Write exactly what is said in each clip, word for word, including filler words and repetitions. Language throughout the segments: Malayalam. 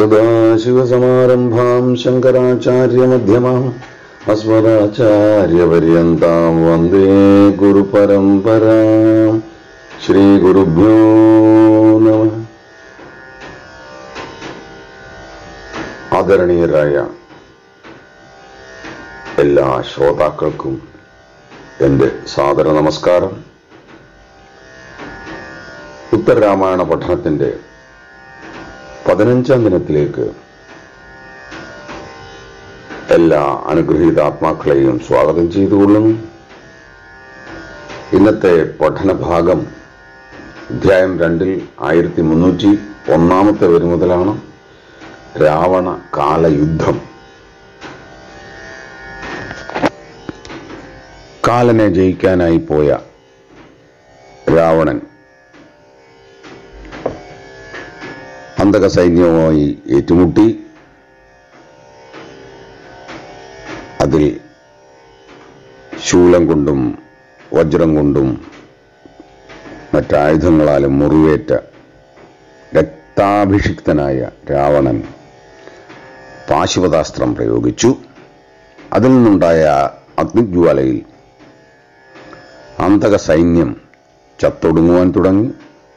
സദാശിവസമാരംഭാം ശങ്കരാചാര്യമധ്യമാം അസ്മദാചാര്യപര്യന്താം വന്ദേ ഗുരുപരമ്പരാം. ശ്രീ ഗുരുഭ്യോ നമഃ. ആദരണീയരായ എല്ലാ ശ്രോതാക്കൾക്കും എൻ്റെ സാദര നമസ്കാരം. ഉത്തരരാമായണ പഠനത്തിൻ്റെ പതിനഞ്ചാം ദിനത്തിലേക്ക് എല്ലാ അനുഗ്രഹീതാത്മാക്കളെയും സ്വാഗതം ചെയ്തുകൊള്ളുന്നു. ഇന്നത്തെ പഠനഭാഗം അധ്യായം രണ്ടിൽ ആയിരത്തി മുന്നൂറ്റി ഒന്നാമത്തെ വരി മുതലാണ്. രാവണ കാലയുദ്ധം. കാലനെ ജയിക്കാനായി പോയ രാവണൻ അന്തക സൈന്യവുമായി ഏറ്റുമുട്ടി. അതിൽ ശൂലം കൊണ്ടും വജ്രം കൊണ്ടും മറ്റായുധങ്ങളാലും മുറിവേറ്റ രക്താഭിഷിക്തനായ രാവണൻ പാശുപതാസ്ത്രം പ്രയോഗിച്ചു. അതിൽ നിന്നുണ്ടായ അഗ്നിജ്വാലയിൽ അന്തക സൈന്യം ചത്തൊടുങ്ങുവാൻ തുടങ്ങി.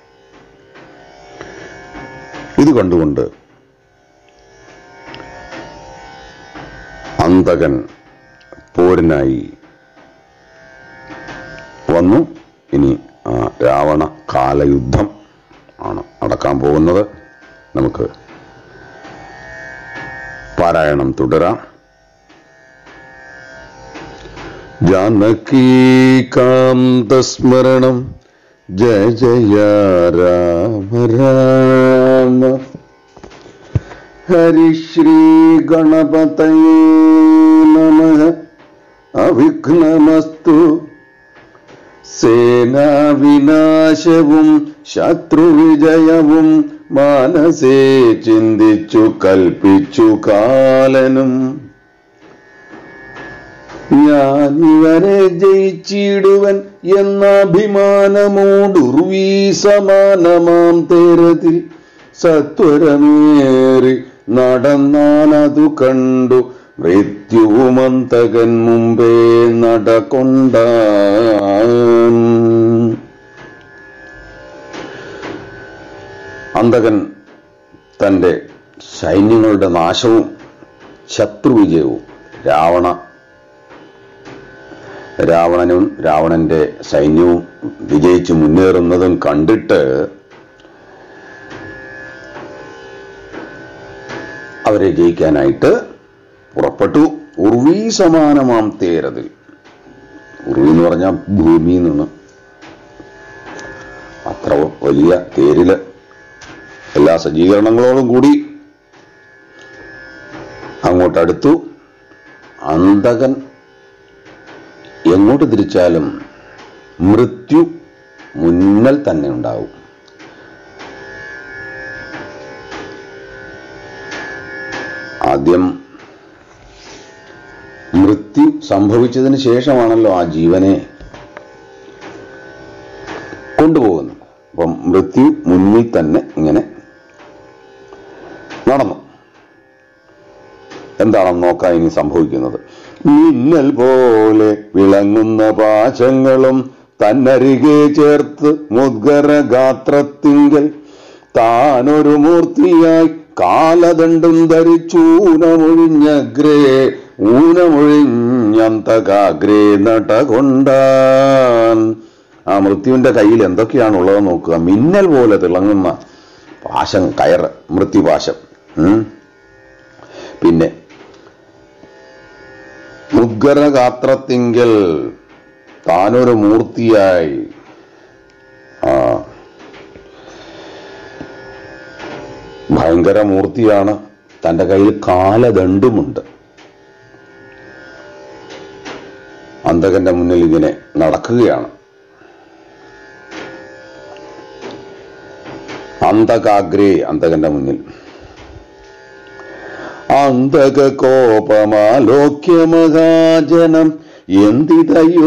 ഇത് കണ്ടുകൊണ്ട് അന്തകൻ പോരിനായി വന്നു. ഇനി ആ രാവണ കാലയുദ്ധം ആണ് നടക്കാൻ പോകുന്നത്. നമുക്ക് പാരായണം തുടരാം. ജാനകീകാന്തസ്മരണം ജയ ജയ രാമ രാമ. ഹരിശ്രീ ഗണപതയേ നമഃ. അവിഘ്നമസ്തു. സേനാവിനാശവും ശത്രുവിജയവും മാനസേ ചിന്തിച്ചു കൽപ്പിച്ചു കാലനും. ഞാൻ ഇവനെ ജയിച്ചിടുവൻ എന്ന അഭിമാനമോടുർവീ സമാനമാം തേരതിൽ സത്വരമേറി നടന്നാനതു കണ്ടു മൃത്യുവുമന്തകൻ മുമ്പേ നടകൊണ്ട. അന്തകൻ തന്റെ സൈന്യങ്ങളുടെ നാശവും ശത്രുവിജയവും രാവണ രാവണനും രാവണന്റെ സൈന്യവും വിജയിച്ചു മുന്നേറുന്നതും കണ്ടിട്ട് അവരെ ജയിക്കാനായിട്ട് പുറപ്പെട്ടു. ഉർവീ സമാനമാം തേരതിൽ. ഉർവി എന്ന് പറഞ്ഞാൽ ഭൂമി നിന്ന് അത്ര വലിയ തേരില് എല്ലാ സജ്ജീകരണങ്ങളോടും കൂടി അങ്ങോട്ടടുത്തു. അന്തകൻ എങ്ങോട്ട് തിരിച്ചാലും മൃത്യു മുന്നിൽ തന്നെ ഉണ്ടാവും. ആദ്യം മൃത്യു സംഭവിച്ചതിന് ശേഷമാണല്ലോ ആ ജീവനെ കൊണ്ടുപോകുന്നത്. അപ്പം മൃത്യു മുന്നിൽ തന്നെ ഇങ്ങനെ നടന്നു. എന്താണെന്ന് നോക്കാം ഇനി സംഭവിക്കുന്നത്. മിന്നൽ പോലെ വിളങ്ങുന്ന പാശങ്ങളും തന്നരികെ ചേർത്ത് മുദ്ഗരഗാത്രത്തിങ്കൽ താനൊരു മൂർത്തിയായി കാലദണ്ഡും ധരിച്ചൂനമൊഴിഞ്ഞഗ്രേ ഊനമൊഴിഞ്ഞന്തകാഗ്രേ നടകൊണ്ടാൻ. ആ മൃത്യുവിന്റെ കയ്യിൽ എന്തൊക്കെയാണുള്ളത് നോക്കുക. മിന്നൽ പോലെ തിളങ്ങുന്ന പാശം, കയറ്, മൃത്യുപാശം. പിന്നെ മുദ്ഗരഗാത്രത്തിങ്കൽ താനൊരു മൂർത്തിയായി. ആ ഭയങ്കര മൂർത്തിയാണ്. തന്റെ കയ്യിൽ കാലദണ്ഡുമുണ്ട്. അന്തകന്റെ മുന്നിൽ ഇങ്ങനെ നടക്കുകയാണ്. അന്തകാഗ്രേ, അന്തകന്റെ മുന്നിൽ. അന്തക കോപമാലോക്യ മഹാജനം എന്തിതയോ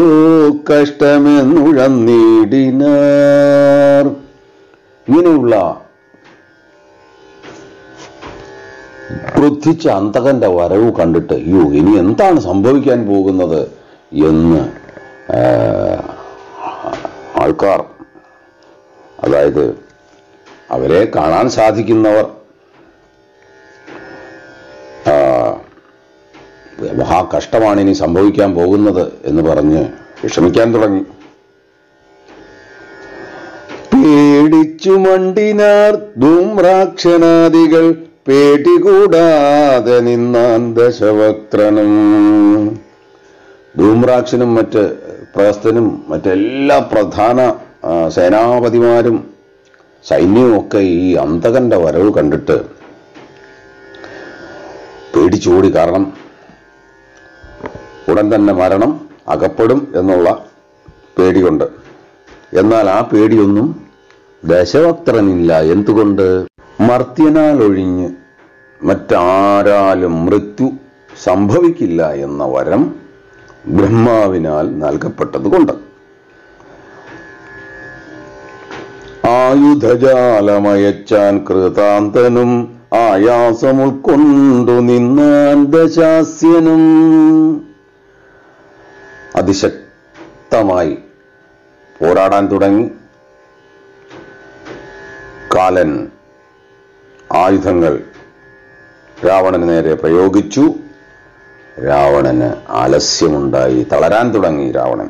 കഷ്ടമെന്നുഴന്നീടിനാർ. ഇങ്ങനെയുള്ള ക്രുദ്ധിച്ച അന്തകന്റെ വരവ് കണ്ടിട്ട് അയ്യോ ഇനി എന്താണ് സംഭവിക്കാൻ പോകുന്നത് എന്ന് ആൾക്കാർ, അതായത് അവരെ കാണാൻ സാധിക്കുന്നവർ മഹാകഷ്ടമാണ് ഇനി സംഭവിക്കാൻ പോകുന്നത് എന്ന് പറഞ്ഞ് വിഷമിക്കാൻ തുടങ്ങി. പേടിച്ചു മണ്ടിനാർ ധൂമ്രാക്ഷനാദികൾ പേടികൂടാതെ നിന്നാൻ ദശവക്ത്രനും. ധൂമ്രാക്ഷനും മറ്റ് പ്രസ്ഥനും മറ്റെല്ലാ പ്രധാന സേനാപതിമാരും സൈന്യവും ഒക്കെ ഈ അന്തകന്റെ വരവ് കണ്ടിട്ട് പേടിച്ചോടി. കാരണം ഉടൻ തന്നെ മരണം അകപ്പെടും എന്നുള്ള പേടികൊണ്ട്. എന്നാൽ ആ പേടിയൊന്നും ദശവക്ത്രനില്ല. എന്തുകൊണ്ട്? മർത്യനാൽ ഒഴിഞ്ഞ് മറ്റാരാലും മൃത്യു സംഭവിക്കില്ല എന്ന വരം ബ്രഹ്മാവിനാൽ നൽകപ്പെട്ടതുകൊണ്ട്. ആയുധജാലമയച്ചാൻ കൃതാന്തനും ആയാസം ഉൾക്കൊണ്ടു നിന്നാൻ ദശാസ്യനും. അതിശക്തമായി പോരാടാൻ തുടങ്ങി. കാലൻ ആയുധങ്ങൾ രാവണന് നേരെ പ്രയോഗിച്ചു. രാവണന് ആലസ്യമുണ്ടായി, തളരാൻ തുടങ്ങി രാവണൻ.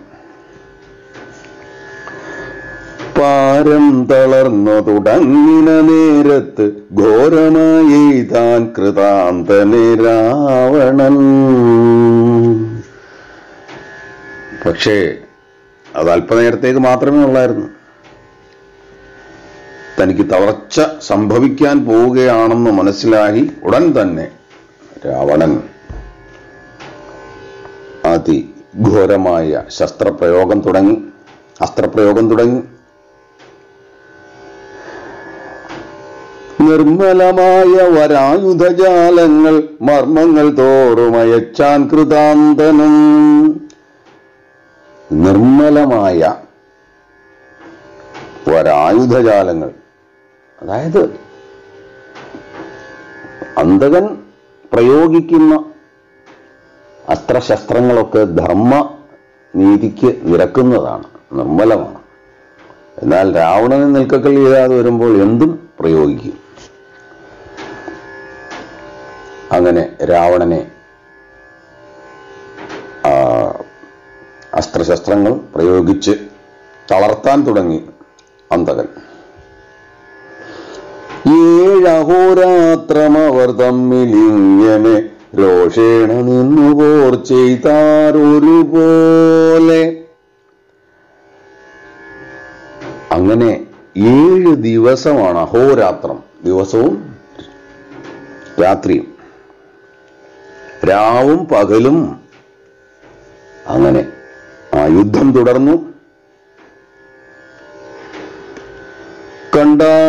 പാരം തളർന്നു തുടങ്ങിന നേരത്ത് ഘോരമായി താൻ കൃതാന്തനെ രാവണൻ. പക്ഷേ അത് അല്പനേരത്തേക്ക് മാത്രമേ ഉള്ളായിരുന്നു. തനിക്ക് തളർച്ച സംഭവിക്കാൻ പോവുകയാണെന്ന് മനസ്സിലായി ഉടൻ തന്നെ രാവണൻ അതിഘോരമായ ശസ്ത്രപ്രയോഗം തുടങ്ങി അസ്ത്രപ്രയോഗം തുടങ്ങി. നിർമ്മലമായ വരായുധജാലങ്ങൾ മർമ്മങ്ങൾ തോറുമയച്ചാൻ കൃതാന്തനും. നിർമ്മലമായ ഒരായുധജാലങ്ങൾ, അതായത് അന്തകൻ പ്രയോഗിക്കുന്ന അസ്ത്രശസ്ത്രങ്ങളൊക്കെ ധർമ്മ നീതിക്ക് നിരക്കുന്നതാണ്, നിർമ്മലമാണ്. എന്നാൽ രാവണന് നിൽക്കക്കൽ ചെയ്യാതെ വരുമ്പോൾ എന്തും പ്രയോഗിക്കും. അങ്ങനെ രാവണനെ അസ്ത്രശസ്ത്രങ്ങൾ പ്രയോഗിച്ച് തളർത്താൻ തുടങ്ങി അന്തകൻ. ഏഴഹോരാത്രമവർ തമ്മിലിങ്ങനെ രോഷേണ നിന്നുപോർ ചെയ്താരൊരുപോലെ. അങ്ങനെ ഏഴ് ദിവസമാണ്, അഹോരാത്രം ദിവസവും രാത്രിയും, രാവും പകലും അങ്ങനെ ആ യുദ്ധം തുടർന്നു. കണ്ടാർ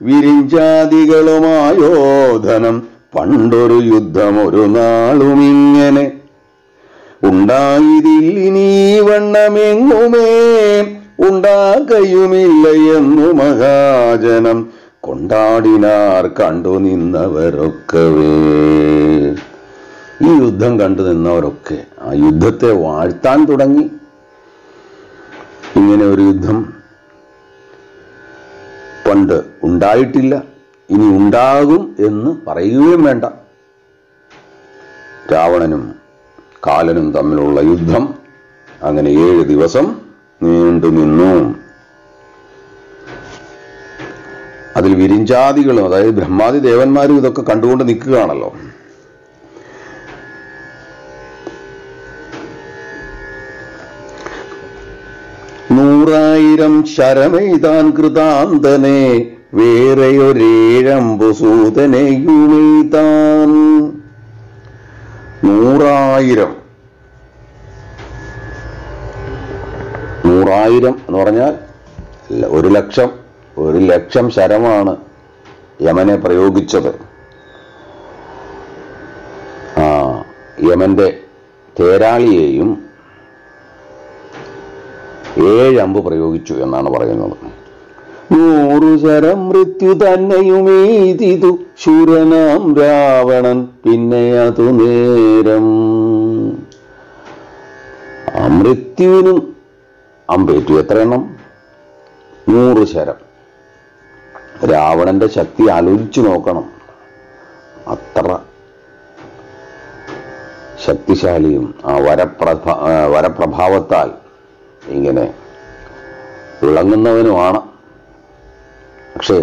വിരിഞ്ചാദികളുമായോധനം പണ്ടൊരു യുദ്ധം ഒരു നാളുമിങ്ങനെ ഉണ്ടായിരുന്നിനി വണ്ണമെങ്ങുമേ ഉണ്ടാകയുമില്ല എന്നു മഹാജനം കൊണ്ടാടിനാർ കണ്ടു നിന്നവരൊക്കവേ. ഈ യുദ്ധം കണ്ടു നിന്നവരൊക്കെ ആ യുദ്ധത്തെ വാഴ്ത്താൻ തുടങ്ങി. ഇങ്ങനെ ഒരു യുദ്ധം പണ്ട് ഉണ്ടായിട്ടില്ല, ഇനി ഉണ്ടാകും എന്ന് പറയുകയും വേണ്ട. രാവണനും കാലനും തമ്മിലുള്ള യുദ്ധം അങ്ങനെ ഏഴ് ദിവസം നീണ്ടു നിന്നു. അതിൽ വിരിഞ്ചാദികളും, അതായത് ബ്രഹ്മാദി ദേവന്മാരും ഇതൊക്കെ കണ്ടുകൊണ്ട് നിൽക്കുകയാണല്ലോ. നൂറായിരം ശരമെയ്താൻ കൃതാന്തനെ വേറെയൊരേഴമ്പു സൂതനെയുമെയ്താൻ. നൂറായിരം നൂറായിരം എന്ന് പറഞ്ഞാൽ ഒരു ലക്ഷം ഒരു ലക്ഷം ശരമാണ് യമനെ പ്രയോഗിച്ചത്. ആ യമന്റെ തേരാളിയെയും ഏഴമ്പ് പ്രയോഗിച്ചു എന്നാണ് പറയുന്നത്. നൂറു ശരം മൃത്യു തന്നെയുമേതിതു ശൂരനാം രാവണൻ പിന്നെ അതു നേരം. ആ മൃത്യുവിനും അമ്പേറ്റു. എത്ര എണ്ണം? നൂറ് ശരം. രാവണന്റെ ശക്തി ആലോചിച്ചു നോക്കണം. അത്ര ശക്തിശാലിയും ആ വരപ്രഭ വരപ്രഭാവത്താൽ ഇങ്ങനെ വിളങ്ങുന്നവനുമാണ്. പക്ഷേ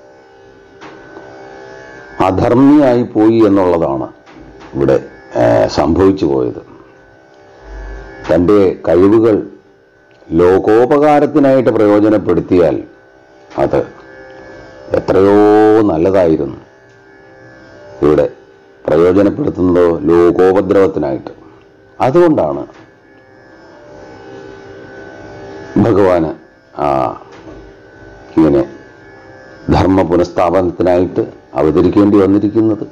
അധർമ്മിയായി പോയി എന്നുള്ളതാണ് ഇവിടെ സംഭവിച്ചു പോയത്. തൻ്റെ കഴിവുകൾ ലോകോപകാരത്തിനായിട്ട് പ്രയോജനപ്പെടുത്തിയാൽ അത് എത്രയോ നല്ലതായിരുന്നു. ഇവിടെ പ്രയോജനപ്പെടുത്തുന്നതോ ലോകോപദ്രവത്തിനായിട്ട്. അതുകൊണ്ടാണ് ഭഗവാന് ആ ഇങ്ങനെ ധർമ്മ പുനഃസ്ഥാപനത്തിനായിട്ട് അവതരിക്കേണ്ടി വന്നിരിക്കുന്നത്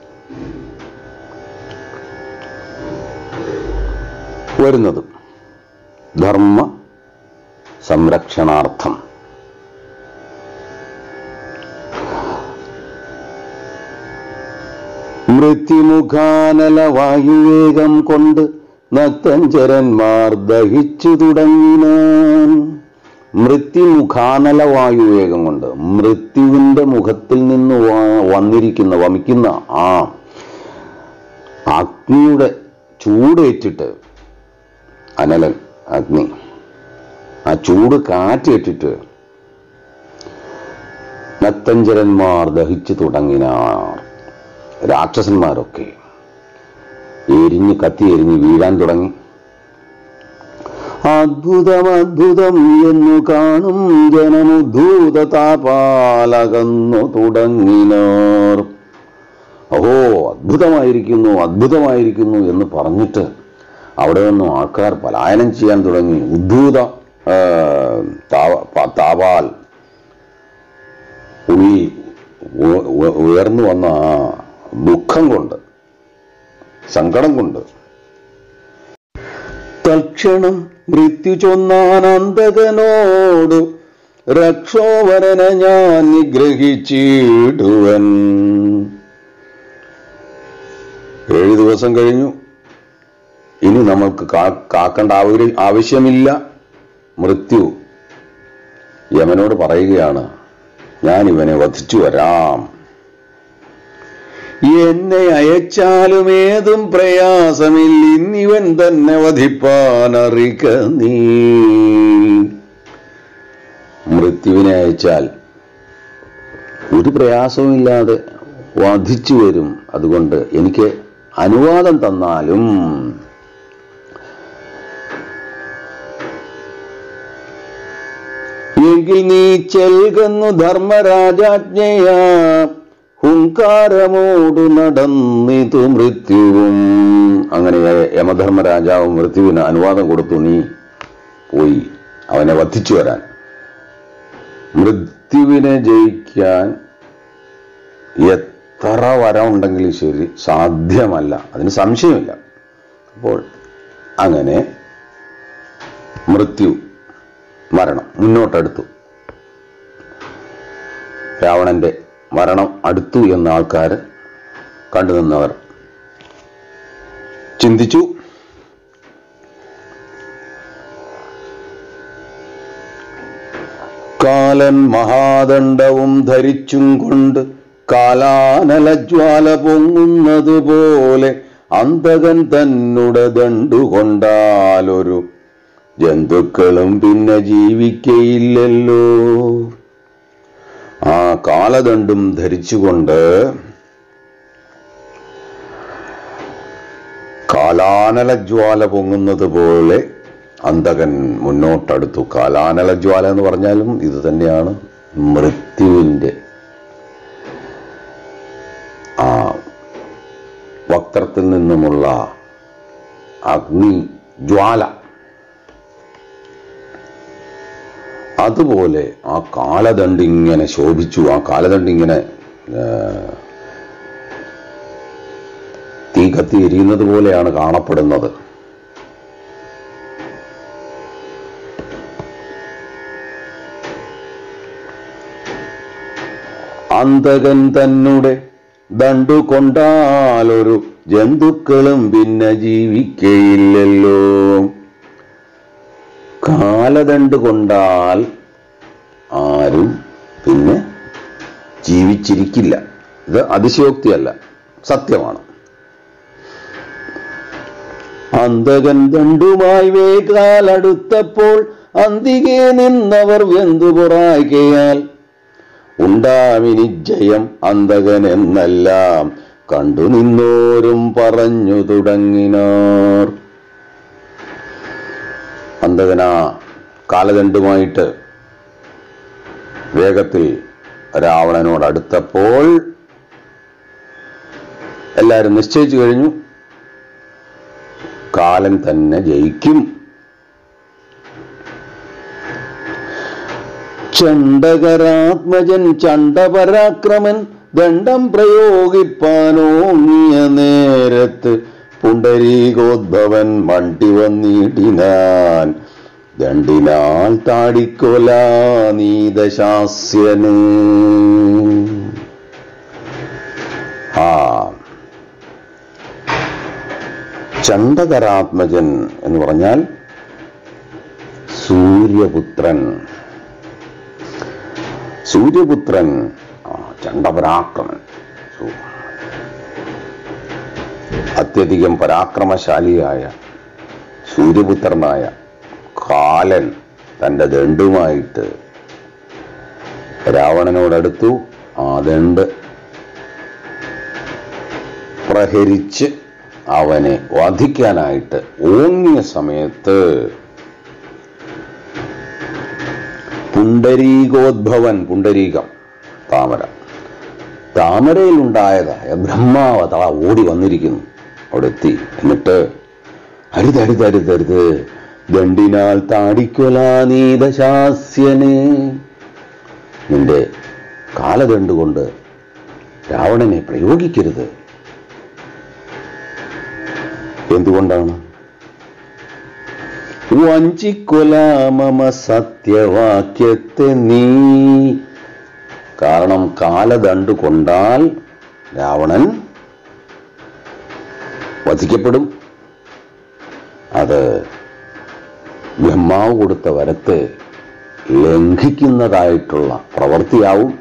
വരുന്നതും ധർമ്മ സംരക്ഷണാർത്ഥം. മൃത്യുമുഖാനല വായുവേഗം കൊണ്ട് നക്തഞ്ചരന്മാർ ദഹിച്ചു തുടങ്ങിനാൻ. മൃത്യുമുഖാനല വായുവേഗം കൊണ്ട്, മൃത്യുവിന്റെ മുഖത്തിൽ നിന്ന് വന്നിരിക്കുന്ന വമിക്കുന്ന ആ അഗ്നിയുടെ ചൂടേറ്റിട്ട്, അനലൻ അഗ്നി, ആ ചൂട് കാറ്റേറ്റിട്ട് നക്തഞ്ചരന്മാർ ദഹിച്ചു തുടങ്ങിനാർ. രാക്ഷസന്മാരൊക്കെ എരിഞ്ഞ് കത്തി എരിഞ്ഞ് വീഴാൻ തുടങ്ങി. അദ്ഭുതം അദ്ഭുതം എന്നു കാണും ജനമുദ്ധൂത താപാലകന്നു തുടങ്ങിനാർ. ഓഹോ, അദ്ഭുതമായിരിക്കുന്നു അദ്ഭുതമായിരിക്കുന്നു എന്ന് പറഞ്ഞിട്ട് അവിടെ നിന്നും ആൾക്കാർ പലായനം ചെയ്യാൻ തുടങ്ങി. ഉദ്ധൂത താപാൽ, ഉള്ളിൽ ഉയർന്നു വന്ന ആ ദുഃഖം കൊണ്ട്, സങ്കടം കൊണ്ട്. തൽക്ഷണം മൃത്യു ചൊന്നാൻ അന്തകനോട് രക്ഷോവരനെ ഞാൻ നിഗ്രഹിച്ചിടുവൻ. ഏഴു ദിവസം കഴിഞ്ഞു. ഇനി നമ്മൾക്ക് കാക്കേണ്ട ആവശ്യമില്ല. മൃത്യു യമനോട് പറയുകയാണ്, ഞാൻ ഇവനെ വധിച്ചു വരാം. എന്നെ അയച്ചാലും ഏതും പ്രയാസമില്ല, ഇന്നിവൻ തന്നെ വധിപ്പാൻ അറിക നീ. മൃത്യുവിനെ അയച്ചാൽ ഒരു പ്രയാസവുമില്ലാതെ വധിച്ചു വരും. അതുകൊണ്ട് എനിക്ക് അനുവാദം തന്നാലും എങ്കിൽ നീ ചെൽകുന്നു ധർമ്മരാജാജ്ഞയാ, ഹുങ്കാരമോടു നടന്നിതു മൃത്യുവും. അങ്ങനെ യമധർമ്മരാജാവ് മൃത്യുവിന് അനുവാദം കൊടുത്തു, നീ പോയി അവനെ വധിച്ചു വരാൻ. മൃത്യുവിനെ ജയിക്കാൻ എത്ര വരം ഉണ്ടെങ്കിലും ശരി, സാധ്യമല്ല, അതിന് സംശയമില്ല. അപ്പോൾ അങ്ങനെ മൃത്യു മരണം മുന്നോട്ടടുത്തു. രാവണന്റെ മരണം അടുത്തു എന്ന ആൾക്കാർ കണ്ടുനിന്നവർ ചിന്തിച്ചു, കാലൻ മഹാദണ്ഡവും ധരിച്ചും കൊണ്ട് കാലാനലജ്വാല പൊങ്ങുന്നതുപോലെ അന്തകൻ തന്നുടെ ദണ്ടുകൊണ്ടാലൊരു ജന്തുക്കളും പിന്നെ ജീവിക്കയില്ലല്ലോ. ആ കാലദണ്ഡും ധരിച്ചുകൊണ്ട് കാലാനലജ്വാല പൊങ്ങുന്നത് പോലെ അന്തകൻ മുന്നോട്ടടുത്തു. കാലാനലജ്വാല എന്ന് പറഞ്ഞാലും ഇത് തന്നെയാണ്, മൃത്യുവിൻ്റെ ആ വക്രത്തിൽ നിന്നുമുള്ള അഗ്നി ജ്വാല. അതുപോലെ ആ കാലദണ്ഡ് ഇങ്ങനെ ശോഭിച്ചു. ആ കാലദണ്ഡ് ഇങ്ങനെ തീ കത്തി എരിയുന്നത് പോലെയാണ് കാണപ്പെടുന്നത്. അന്തകൻ തന്നെ ദണ്ടു കൊണ്ടാലൊരു ജന്തുക്കളും പിന്നെ ജീവിക്കയില്ലല്ലോ. കാലദണ്ഡ് കൊണ്ടാൽ ആരും പിന്നെ ജീവിച്ചിരിക്കില്ല. ഇത് അതിശയോക്തിയല്ല, സത്യമാണ്. അന്തകൻ ദണ്ഡുമായി വേഗാലടുത്തപ്പോൾ അന്തികെ നിന്നവർ വെന്തുപുറായികയാൽ ഉണ്ടാവിനി ജയം അന്തകൻ എന്നെല്ലാം കണ്ടു നിന്നോരും പറഞ്ഞു തുടങ്ങിനാർ. അന്തകനാ കാലദണ്ഡുമായിട്ട് വേഗത്തിൽ രാവണനോട് അടുത്തപ്പോൾ എല്ലാവരും നിശ്ചയിച്ചു കഴിഞ്ഞു, കാലൻ തന്നെ ജയിക്കും. ചണ്ഡകരാത്മജൻ ചണ്ഡപരാക്രമൻ ദണ്ഡം പ്രയോഗിപ്പാനോങ്ങിയ നേരത്ത് പുണ്ടരീകോദ്ഭവൻ മണ്ടി വന്നിടിനാൻ ദണ്ഡിനാൽ താടിക്കൊലാ നീതശാസ്യന്. ആ ചണ്ഡകരാത്മജൻ എന്ന് പറഞ്ഞാൽ സൂര്യപുത്രൻ. സൂര്യപുത്രൻ ചണ്ഡപരാക്രമൻ, അത്യധികം പരാക്രമശാലിയായ സൂര്യപുത്രനായ കാലൻ തൻ്റെ ദണ്ഡുമായിട്ട് രാവണനോടടുത്തു. ആ ദണ്ഡ് പ്രഹരിച്ച് അവനെ വധിക്കാനായിട്ട് ഓങ്ങിയ സമയത്ത് പുണ്ടരീകോദ്ഭവൻ, പുണ്ടരീകം താമര, താമരയിലുണ്ടായതായ ബ്രഹ്മാവത ഓടി വന്നിരിക്കുന്നു. അവിടെ എത്തി. എന്നിട്ട് അരുതരുതരുതരുത്, ദണ്ഡിനാൽ താടിക്കൊലാനീതശാസ്യനെ, നിന്റെ കാലദണ്ഡ് കൊണ്ട് രാവണനെ പ്രയോഗിക്കരുത്. എന്തുകൊണ്ടാണ്? വഞ്ചിക്കൊലാമമ സത്യവാക്യത്തെ നീ. കാരണം കാലദണ്ഡ് കൊണ്ടാൽ രാവണൻ വധിക്കപ്പെടും. അത് ബ്രഹ്മാവ് കൊടുത്ത വരത്തെ ലംഘിക്കുന്നതായിട്ടുള്ള പ്രവൃത്തിയാവും.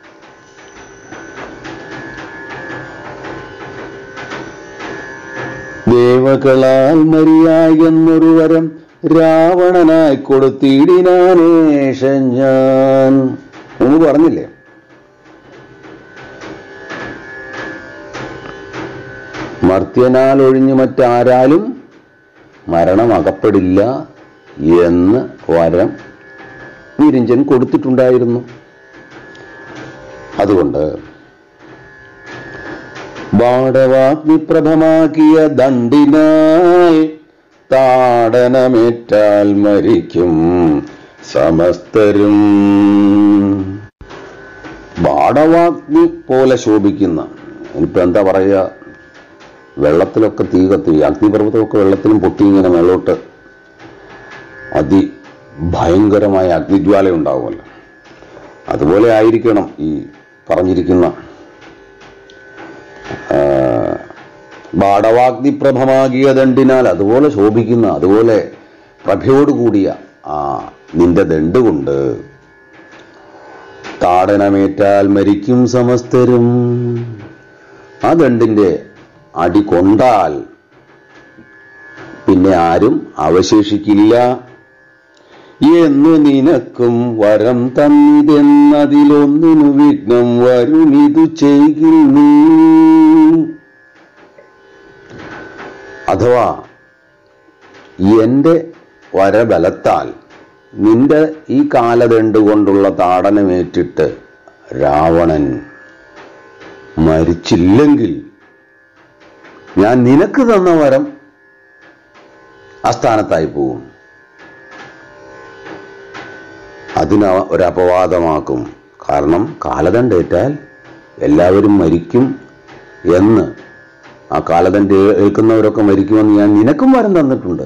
ദേവകളാൽ മരിയായെന്നൊരു വരം രാവണനായി കൊടുത്തിടിനാനേഷൻ ഞാൻ. ഒന്ന് പറഞ്ഞില്ലേ, മർത്യനാൽ ഒഴിഞ്ഞു മറ്റാരാലും മരണമകപ്പെടില്ല എന്ന് വരം വിരിഞ്ചൻ കൊടുത്തിട്ടുണ്ടായിരുന്നു. അതുകൊണ്ട് ബാടവാഗ്നിപ്രഭമാക്കിയ ദണ്ഡിനാൽ താടനമേറ്റാൽ മരിക്കും സമസ്തരും. ബാടവാഗ്നി പോലെ ശോഭിക്കുന്ന, ഇനിയിപ്പോ എന്താ പറയുക, വെള്ളത്തിലൊക്കെ തീ കത്തി, അഗ്നിപർവ്വതമൊക്കെ വെള്ളത്തിലും പൊട്ടി ഇങ്ങനെ മേളോട്ട് അതിഭയങ്കരമായ അഗ്നിജ്വാല ഉണ്ടാവുമല്ലോ. അതുപോലെ ആയിരിക്കണം ഈ പറഞ്ഞിരിക്കുന്ന ബാടവാഗ്നിപ്രഭമാകിയ ദണ്ഡിനാൽ, അതുപോലെ ശോഭിക്കുന്ന, അതുപോലെ പ്രഭയോടുകൂടിയ ആ നിന്റെ ദണ്ഡ് കൊണ്ട് താടനമേറ്റാൽ മരിക്കും സമസ്തരും. ആ ദണ്ഡിന്റെ അടി കൊണ്ടാൽ പിന്നെ ആരും അവശേഷിക്കില്ല എന്ന് നിനക്കും വരം തന്നിതെന്നതിലൊന്നിനു വിഘ്നം വരുമിതു ചെയ്കിൽ നീ. അഥവാ എന്റെ വരബലത്താൽ നിന്റെ ഈ കാലദണ്ഡ് കൊണ്ടുള്ള താടനമേറ്റിട്ട് രാവണൻ മരിച്ചില്ലെങ്കിൽ ഞാൻ നിനക്ക് തന്ന വരം അസ്ഥാനത്തായി പോകും. അതിന് ഒരപവാദമാക്കും. കാരണം കാലദണ്ഡേറ്റാൽ എല്ലാവരും മരിക്കും എന്ന്, ആ കാലദണ്ഡ് ഏൽക്കുന്നവരൊക്കെ മരിക്കുമെന്ന് ഞാൻ നിനക്കും വരം തന്നിട്ടുണ്ട്.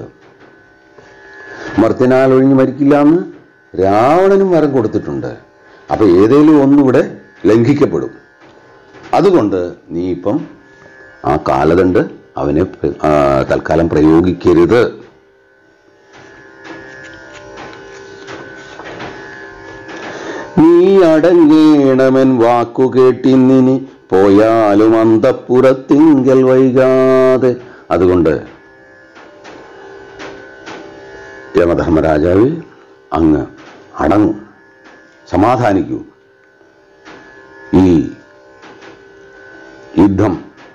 മർത്യനാൽ ഒഴിഞ്ഞ് മരിക്കില്ല എന്ന് രാവണനും വരം കൊടുത്തിട്ടുണ്ട്. അപ്പൊ ഏതേലും ഒന്നിവിടെ ലംഘിക്കപ്പെടും. അതുകൊണ്ട് നീ ഇപ്പം ആ കാലദണ്ഡ് അവനെ തൽക്കാലം പ്രയോഗിക്കരുത്. നീ അടങ്ങേണമെൻ വാക്കു കേട്ടിന്നിനി പോയാലും അന്തപ്പുറത്തിങ്കൽ വൈകാതെ. അതുകൊണ്ട് യമധർമ്മരാജാവ് അങ്ങ് അടങ്ങും, സമാധാനിക്കൂ. ഈ യുദ്ധം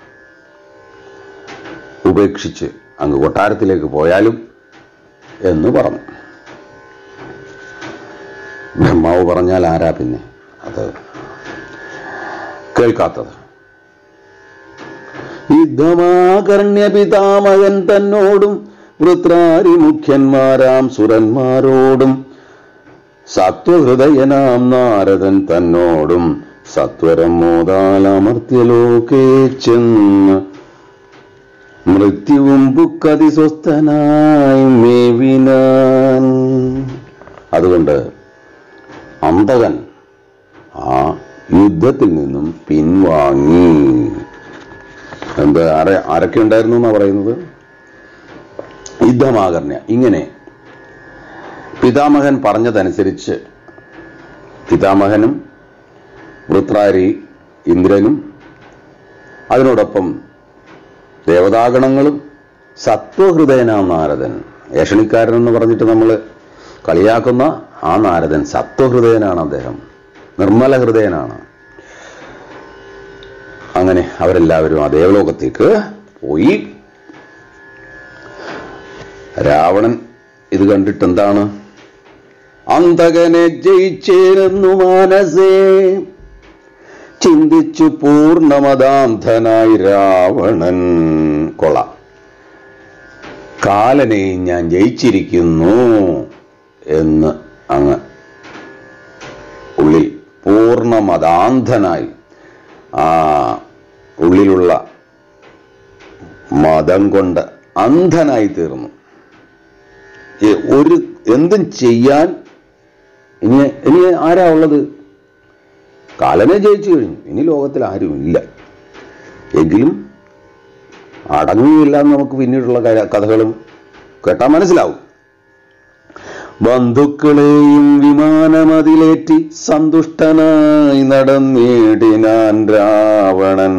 ഉപേക്ഷിച്ച് അങ്ങ് കൊട്ടാരത്തിലേക്ക് പോയാലും എന്ന് പറഞ്ഞു. ബ്രഹ്മാവ് പറഞ്ഞാൽ ആരാ പിന്നെ അത് കേൾക്കാത്തത്? യുദ്ധമാകർണ്യ പിതാമകൻ തന്നോടും വൃത്രാരി മുഖ്യന്മാരാം സുരന്മാരോടും സത്വഹൃദയനാം നാരദൻ തന്നോടും സത്വരം മോദാലമർത്യലോകേ ചെന്ന് മൃത്യുവും ബുക്കതിസ്വസ്ഥനായി മേവിനാൻ. അതുകൊണ്ട് അന്തകൻ ആ യുദ്ധത്തിൽ നിന്നും പിൻവാങ്ങി. എന്ത് ആരെ ആരൊക്കെ ഉണ്ടായിരുന്നു എന്നാ പറയുന്നത്? യുദ്ധമാകർണ്യ. ഇങ്ങനെ പിതാമഹൻ പറഞ്ഞതനുസരിച്ച് പിതാമഹനും വൃത്രാരി ഇന്ദ്രനും അതിനോടൊപ്പം ദേവതാഗണങ്ങളും സത്വഹൃദയനാം നാരദൻ, ഏഷണിക്കാരൻ എന്ന് പറഞ്ഞിട്ട് നമ്മൾ കളിയാക്കുന്ന ആ നാരദൻ സത്വഹൃദയനാണ്. അദ്ദേഹം നിർമ്മല ഹൃദയനാണ്. അങ്ങനെ അവരെല്ലാവരും ആ ദേവലോകത്തേക്ക് പോയി. രാവണൻ ഇത് കണ്ടിട്ട് എന്താണ്? അന്തകനെ ജയിച്ചേരെന്നു മാനസേ ചിന്തിച്ചു പൂർണ്ണമതാന്ധനായി രാവണൻ. കൊള്ളാം, കാലനെ ഞാൻ ജയിച്ചിരിക്കുന്നു എന്ന് അങ്ങ് ഉള്ളിൽ പൂർണ്ണമതാന്ധനായി, ആ ഉള്ളിലുള്ള മതം കൊണ്ട് അന്ധനായി തീർന്നു. ഒരു എന്തും ചെയ്യാൻ ഇനി ഇനി ആരാ ഉള്ളത്? കാലനെ ജയിച്ചു കഴിഞ്ഞു, ഇനി ലോകത്തിൽ ആരും ഇല്ല. എങ്കിലും അടങ്ങുകയില്ല എന്ന് നമുക്ക് പിന്നീടുള്ള കഥകളും കേട്ടാൽ മനസ്സിലാവും. ബന്ധുക്കളെയും വിമാനമതിലേറ്റി സന്തുഷ്ടനായി നടന്നിടിനാൻ രാവണൻ.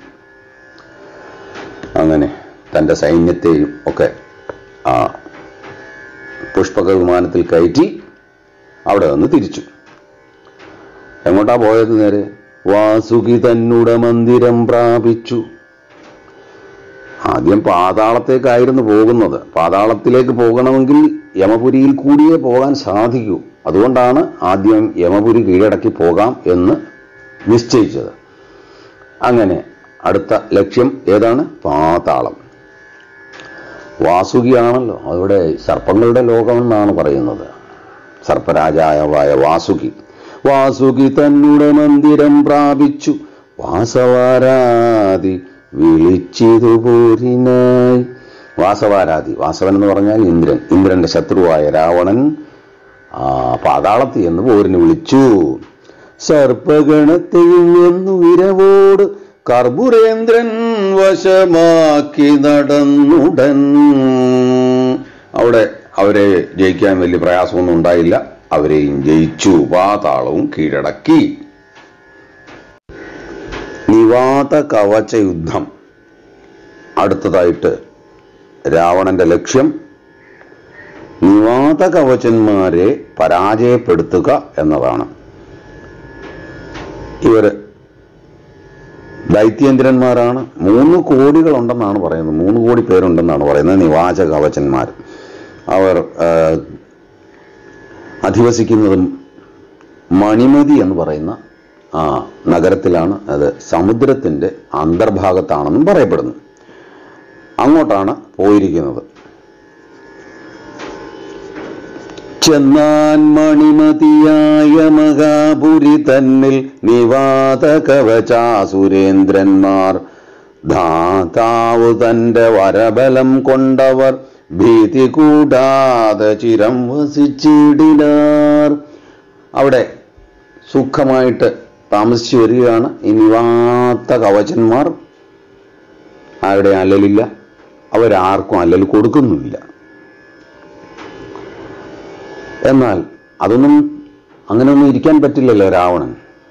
അങ്ങനെ തൻ്റെ സൈന്യത്തെയും ഒക്കെ ആ പുഷ്പക വിമാനത്തിൽ കയറ്റി അവിടെ നിന്ന് തിരിച്ചു. എങ്ങോട്ടാ പോയത്? നേരെ വാസുകി തന്നുടെ മന്ദിരം പ്രാപിച്ചു. ആദ്യം പാതാളത്തേക്കായിരുന്നു പോകുന്നത്. പാതാളത്തിലേക്ക് പോകണമെങ്കിൽ യമപുരിയിൽ കൂടിയേ പോകാൻ സാധിക്കൂ. അതുകൊണ്ടാണ് ആദ്യം യമപുരി കീഴടക്കി പോകാം എന്ന് നിശ്ചയിച്ചത്. അങ്ങനെ അടുത്ത ലക്ഷ്യം ഏതാണ്? പാതാളം. വാസുകിയാണല്ലോ അവിടെ സർപ്പങ്ങളുടെ ലോകമെന്നാണ് പറയുന്നത്. സർപ്പരാജാവായ വാസുകി. വാസുകി തന്നുടെ മന്ദിരം പ്രാപിച്ചു വാസവാരാതി വിളിച്ചിതു പോരിനായി. വാസവാരാതി, വാസവൻ എന്ന് പറഞ്ഞാൽ ഇന്ദ്രൻ, ഇന്ദ്രന്റെ ശത്രുവായ രാവണൻ ആ പാതാളത്തിൽ എന്ന് പോരിന് വിളിച്ചു. സർപ്പഗണത്തെയും എന്നു വിരവോട് കർപ്പുരേന്ദ്രൻ വശമാക്കി നടന്നുടൻ. അവിടെ അവരെ ജയിക്കാൻ വലിയ പ്രയാസമൊന്നും ഉണ്ടായില്ല. അവരെയും ജയിച്ചു, പാതാളവും കീഴടക്കി. നിവാത കവച യുദ്ധം. അടുത്തതായിട്ട് രാവണന്റെ ലക്ഷ്യം നിവാത കവചന്മാരെ പരാജയപ്പെടുത്തുക എന്നതാണ്. ഇവര് ദൈത്യേന്ദ്രന്മാരാണ്. മൂന്ന് കോടികളുണ്ടെന്നാണ് പറയുന്നത്. മൂന്ന് കോടി പേരുണ്ടെന്നാണ് പറയുന്നത് നിവാച കവചന്മാർ. അവർ അധിവസിക്കുന്നതും മണിമതി എന്ന് പറയുന്ന ആ നഗരത്തിലാണ്. അത് സമുദ്രത്തിന്റെ അന്തർഭാഗത്താണെന്നും പറയപ്പെടുന്നു. അങ്ങോട്ടാണ് പോയിരിക്കുന്നത്. ചെന്നാൻ മണിമതിയായ മഹാപുരി തന്നിൽ നിവാത കവചാസുരേന്ദ്രന്മാർ ധാതാവ് തന്റെ വരബലം കൊണ്ടവർ ഭീതി കൂടാതെ ചിരം വസിച്ചിടിനാർ. അവിടെ സുഖമായിട്ട് താമസിച്ചു വരികയാണ്. ഈ നിവാത്ത കവചന്മാർ ആരുടെ അല്ലലില്ല, അവരാർക്കും അല്ലൽ കൊടുക്കുന്നുമില്ല. എന്നാൽ അതൊന്നും അങ്ങനെയൊന്നും ഇരിക്കാൻ പറ്റില്ലല്ലോ രാവണൻ.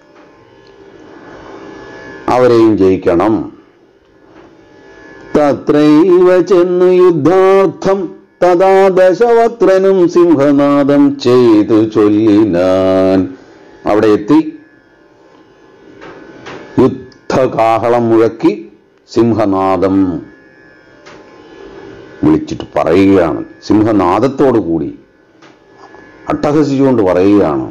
അവരെയും ജയിക്കണം. തത്രൈവ ചെന്നു യുദ്ധാർത്ഥം തഥാ ദശവക്രനും സിംഹനാദം ചെയ്തു ചൊല്ലിനാൻ. അവിടെ എത്തി യുദ്ധകാഹളം മുഴക്കി സിംഹനാദം വിളിച്ചിട്ട് പറയുകയാണ്. സിംഹനാദത്തോടു കൂടി അട്ടഹസിച്ചുകൊണ്ട് പറയുകയാണ്,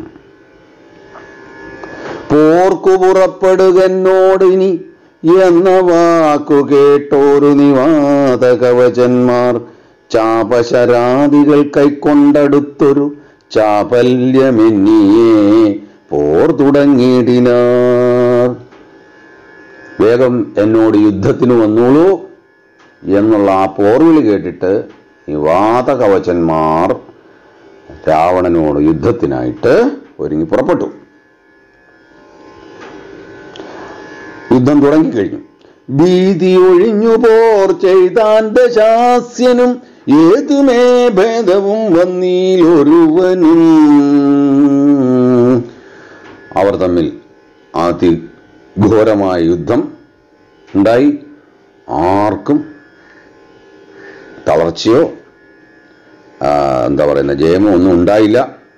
പോർക്കു പുറപ്പെടുകന്നോടിനി എന്ന വാക്കു കേട്ടോരു നിവാത കവചന്മാർ ചാപശരാദികൾ കൈക്കൊണ്ടടുത്തൊരു ചാപല്യമെന്നിയേ പോർ തുടങ്ങിയിടിനാർ. വേഗം എന്നോട് യുദ്ധത്തിന് വന്നോളൂ എന്നുള്ള ആ പോർവിളി കേട്ടിട്ട് നിവാത കവചന്മാർ രാവണനോട് യുദ്ധത്തിനായിട്ട് ഒരുങ്ങി പുറപ്പെട്ടു. യുദ്ധം തുടങ്ങിക്കഴിഞ്ഞു. ഭീതി ഒഴിഞ്ഞു പോർ ചെയ്താൻ ദശാസ്യനും ഏതുമേ ഭേദവും വന്നീലൊരുവനും. അവർ തമ്മിൽ അതിഘോരമായ യുദ്ധം ഉണ്ടായി. ആർക്കും തളർച്ചയോ എന്താ പറയുന്ന ജയമോ ഒന്നും ഉണ്ടായില്ല.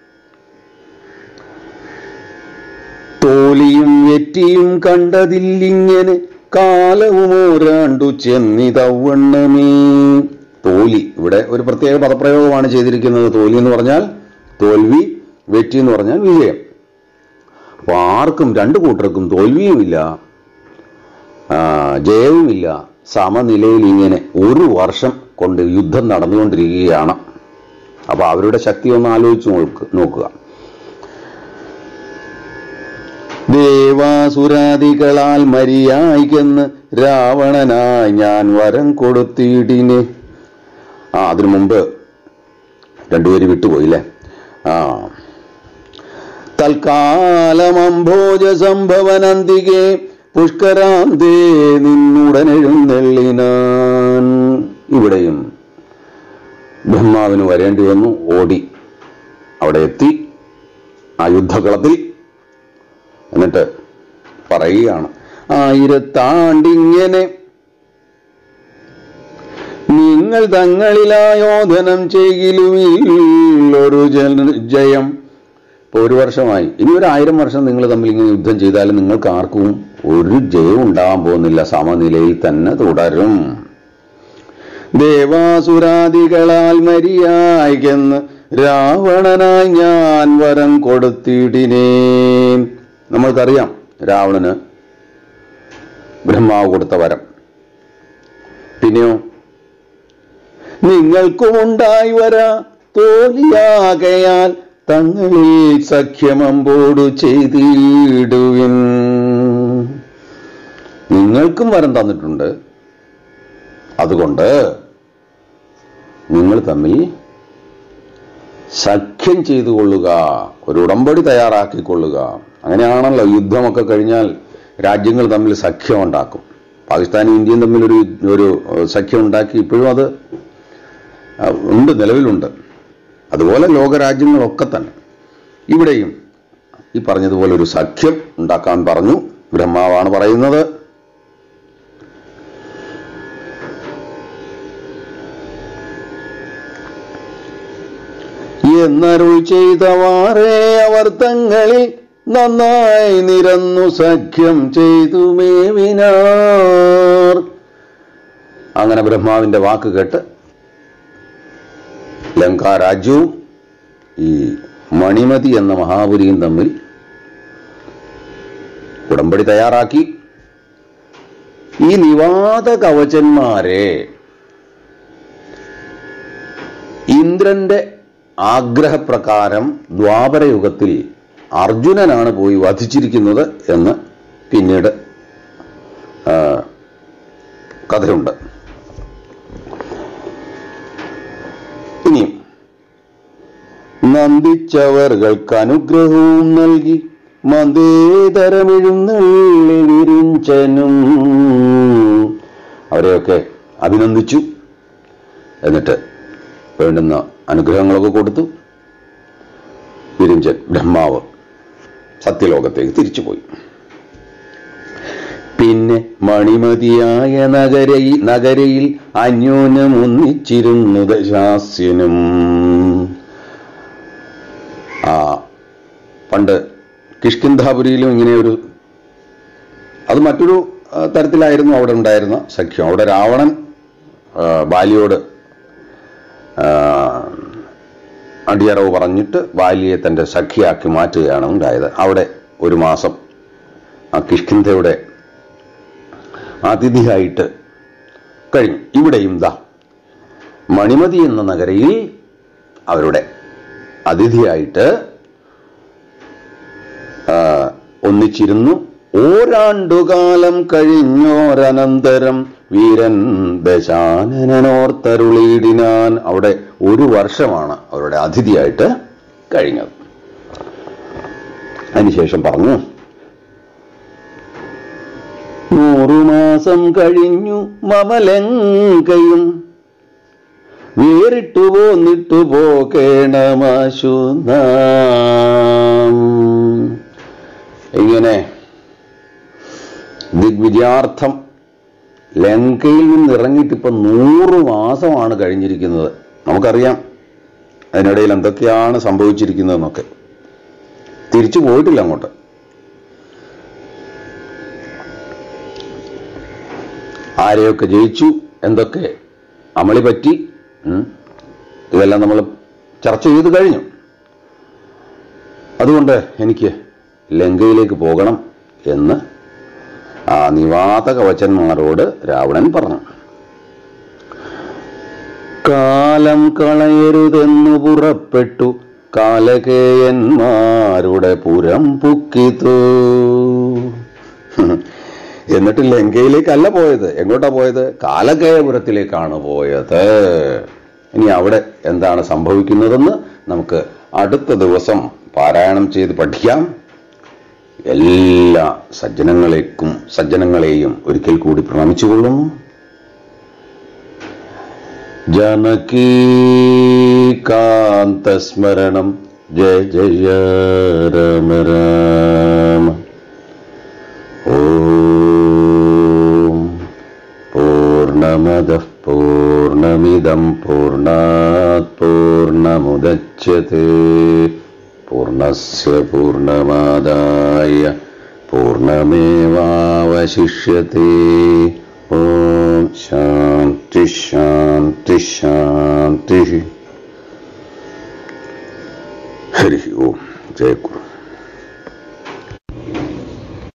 തോലിയും വെറ്റിയും കണ്ടതില്ലിങ്ങനെ കാലവും ഓരാണ്ടു ചെന്നിതവണ്ണമേ. തോലി ഇവിടെ ഒരു പ്രത്യേക പദപ്രയോഗമാണ് ചെയ്തിരിക്കുന്നത്. തോലി എന്ന് പറഞ്ഞാൽ തോൽവി, വെറ്റി എന്ന് പറഞ്ഞാൽ വിജയം. അപ്പൊ ആർക്കും രണ്ടു കൂട്ടർക്കും തോൽവിയുമില്ല ജയവുമില്ല. സമനിലയിൽ ഇങ്ങനെ ഒരു വർഷം കൊണ്ട് യുദ്ധം നടന്നുകൊണ്ടിരിക്കുകയാണ്. അപ്പൊ അവരുടെ ശക്തി ഒന്ന് ആലോചിച്ച് നോക്കുക. ദേവാസുരാദികളാൽ മരിയായിക്കെന്ന് രാവണനായി ഞാൻ വരം കൊടുത്തിടിനെ. ആ അതിനു മുമ്പ് രണ്ടുപേര് വിട്ടുപോയില്ലേ. ആ തൽക്കാലം അംഭോജ സംഭവനന്തികെ പുഷ്കരാന്തേ നിന്നുടനെഴുന്നെള്ളിനാൻ. ഇവിടെയും ബ്രഹ്മാവിന് വരേണ്ടി വന്നു. ഓടി അവിടെ എത്തി ആ യുദ്ധകളത്തിൽ. എന്നിട്ട് പറയുകയാണ്, ആയിരത്താണ്ടിങ്ങനെ നിങ്ങൾ തങ്ങളിലായോധനം ചെയ്യിലുമില്ലൊരു ജയം. ഇപ്പൊ ഒരു വർഷമായി, ഇനി ഒരു ആയിരം വർഷം നിങ്ങൾ തമ്മിൽ ഇങ്ങനെ യുദ്ധം ചെയ്താലും നിങ്ങൾക്ക് ആർക്കും ഒരു ജയവും ഉണ്ടാവാൻ പോകുന്നില്ല. സമനിലയിൽ തന്നെ തുടരും. ദേവാസുരാദികളാൽ മരിയായിക്കെന്ന് രാവണനായി ഞാൻ വരം കൊടുത്തിടിനേ. നമ്മൾക്കറിയാം രാവണന് ബ്രഹ്മാവ് കൊടുത്ത വരം. പിന്നെയോ നിങ്ങൾക്കുമുണ്ടായി വരാ തോലിയാകയാൽ തങ്ങളിൽ സഖ്യമമ്പോടു ചെയ്തിടുവിൻ. നിങ്ങൾക്കും വരം തന്നിട്ടുണ്ട്. അതുകൊണ്ട് നിങ്ങൾ തമ്മിൽ സഖ്യം ചെയ്തു കൊള്ളുക, ഒരു ഉടമ്പടി തയ്യാറാക്കിക്കൊള്ളുക. അങ്ങനെയാണല്ലോ യുദ്ധമൊക്കെ കഴിഞ്ഞാൽ രാജ്യങ്ങൾ തമ്മിൽ സഖ്യം ഉണ്ടാക്കും. പാകിസ്ഥാനും ഇന്ത്യയും തമ്മിൽ ഒരു ഒരു സഖ്യം ഉണ്ടാക്കി ഇപ്പോഴും അത് ഉണ്ട്, നിലവിലുണ്ട്. അതുപോലെ ലോകരാജ്യങ്ങളൊക്കെ തന്നെ ഇവിടെയും ഈ പറഞ്ഞതുപോലെ ഒരു സഖ്യം ഉണ്ടാക്കാൻ പറഞ്ഞു. ബ്രഹ്മാവാണ് പറയുന്നത്. എന്നരുൾ ചെയ്തവാറേ അവർ തങ്ങളിൽ നന്നായി നിരന്നു സഖ്യം ചെയ്തു മേവിനാർ. അങ്ങനെ ബ്രഹ്മാവിന്റെ വാക്ക് കേട്ട് ലങ്കാരാജ്യവും ഈ മണിമതി എന്ന മഹാപുരിയും തമ്മിൽ ഉടമ്പടി തയ്യാറാക്കി. ഈ നിവാത കവചന്മാരെ ഇന്ദ്രന്റെ ആഗ്രഹപ്രകാരം ദ്വാപരയുഗത്തിൽ അർജുനനാണ് പോയി വധിച്ചിരിക്കുന്നത് എന്ന് പിന്നീട് കഥയുണ്ട്. ഇനിയും നന്ദിച്ചവർകൾക്ക് അനുഗ്രഹവും നൽകി മന്ദേതരമെഴുന്നള്ളി വിരിഞ്ചനും. അവരെയൊക്കെ അഭിനന്ദിച്ചു. എന്നിട്ട് വേണ്ടുന്ന അനുഗ്രഹങ്ങളൊക്കെ കൊടുത്തു. വിരിഞ്ചൻ ബ്രഹ്മാവ് സത്യലോകത്തേക്ക് തിരിച്ചുപോയി. പിന്നെ മണിമതിയായ നഗരയിൽ നഗരയിൽ അന്യോന്യം ഒന്നിച്ചിരുന്നു ദശാസ്യനും. ആ പണ്ട് കിഷ്കിന്ധാപുരിയിലും ഇങ്ങനെ ഒരു, അത് മറ്റൊരു തരത്തിലായിരുന്നു അവിടെ ഉണ്ടായിരുന്ന സഖ്യം. അവിടെ രാവണൻ ബാലിയോട് അടിയറവ് പറഞ്ഞിട്ട് ബാലിയെ തൻ്റെ സഖിയാക്കി മാറ്റുകയാണ് ഉണ്ടായത്. അവിടെ ഒരു മാസം ആ കിഷ്കിന്ധയുടെ അതിഥിയായിട്ട് കഴിഞ്ഞു. ഇവിടെയും ദാ മണിമതി എന്ന നഗരയിൽ അവരുടെ അതിഥിയായിട്ട് ഒന്നിച്ചിരുന്നു. ഓരാണ്ടുകാലം കഴിഞ്ഞോരനന്തരം വീരൻ ദശാനനോർത്തരുളീടിനാൻ. അവിടെ ഒരു വർഷമാണ് അവരുടെ അതിഥിയായിട്ട് കഴിഞ്ഞത്. അതിനുശേഷം പറഞ്ഞു, നൂറുമാസം കഴിഞ്ഞു മമലങ്കയും വേറിട്ടു പോന്നിട്ടു പോകേണമാശു നാം. ഇങ്ങനെ ദിഗ്വിജയാർത്ഥം ലങ്കയിൽ നിന്ന് ഇറങ്ങിയിട്ട് ഇപ്പൊ നൂറ് മാസമാണ് കഴിഞ്ഞിരിക്കുന്നത്. നമുക്കറിയാം അതിനിടയിൽ എന്തൊക്കെയാണ് സംഭവിച്ചിരിക്കുന്നതെന്നൊക്കെ. തിരിച്ചു പോയിട്ടില്ല അങ്ങോട്ട്. ആരെയൊക്കെ ജയിച്ചു, എന്തൊക്കെ അമളി പറ്റി, ഇതെല്ലാം നമ്മൾ ചർച്ച ചെയ്ത് കഴിഞ്ഞു. അതുകൊണ്ട് എനിക്ക് ലങ്കയിലേക്ക് പോകണം എന്ന് ആ നിവാത കവചന്മാരോട് രാവണൻ പറഞ്ഞു. കാലം കളയരുതെന്നു പുറപ്പെട്ടു കാലകേയന്മാരുടെ പുരം പുക്കിത്തു. എന്നിട്ട് ലങ്കയിലേക്കല്ല പോയത്. എങ്ങോട്ടാ പോയത്? കാലകേയപുരത്തിലേക്കാണ് പോയത്. ഇനി അവിടെ എന്താണ് സംഭവിക്കുന്നതെന്ന് നമുക്ക് അടുത്ത ദിവസം പാരായണം ചെയ്ത് പഠിക്കാം. എല്ലാ സജ്ജനങ്ങളേക്കും സജ്ജനങ്ങളെയും ഒരിക്കൽ കൂടി പ്രണമിച്ചുകൊള്ളുന്നു. ജാനകീകാന്തസ്മരണം ജയ ജയ രാമ രാമ. ഓം പൂർണ്ണമദഃ പൂർണ്ണമിദം പൂർണ്ണാത് പൂർണ്ണമുദച്യത്തെ പൂർണ്ണസ്യ പൂർണ്ണമാദായ പൂർണ്ണമേവാവശിഷ്യത്തെ. ഓം ശാന്തി ശാന്തി ശാന്തി. ഹരി ഓം. ജയ ഗുരു.